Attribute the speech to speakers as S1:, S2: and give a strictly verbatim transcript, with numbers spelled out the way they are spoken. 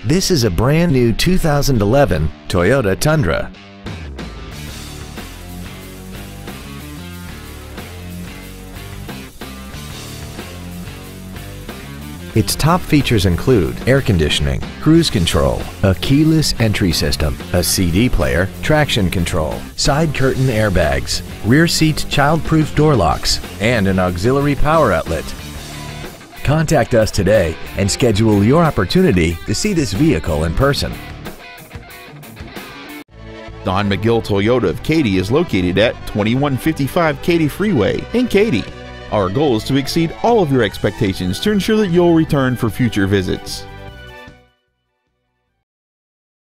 S1: This is a brand new two thousand eleven Toyota Tundra. Its top features include air conditioning, cruise control, a keyless entry system, a C D player, traction control, side curtain airbags, rear seat child-proof door locks, and an auxiliary power outlet. Contact us today and schedule your opportunity to see this vehicle in person.
S2: Don McGill Toyota of Katy is located at twenty-one fifty-five Katy Freeway in Katy. Our goal is to exceed all of your expectations to ensure that you'll return for future visits.